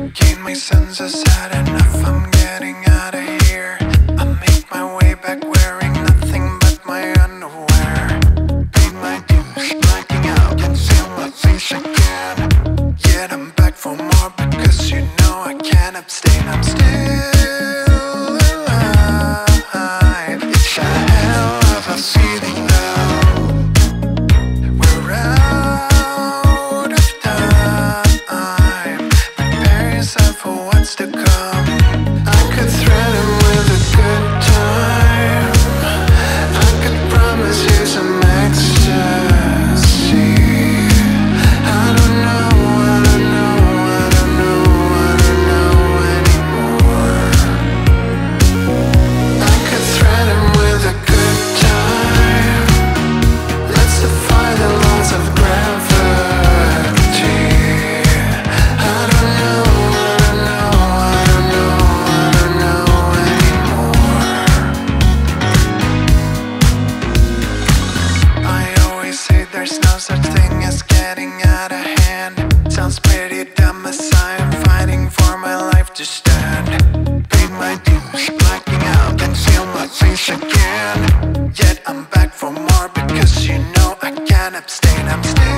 Gain my senses, had enough, I'm getting out of here. I make my way back wearing nothing but my underwear. Paid my dues, blacking out, can feel my face again. Yet I'm back for more because you know I can't abstain. I'm still alive. It's a hell of a feeling though. We're out of time. Prepare yourself for what's to come. I could threaten with a good time. I could promise you some ecstasy. I don't know anymore. I could threaten with a good time. Let's defy the laws of gravity. I don't know anymore. I always say there's no such thing as getting out of hand. Sounds pretty dumb as I am fighting for my life to stand. Paid my dues, blacking out, can feel my face again. Yet I'm back for more because you know I can't abstain. I'm still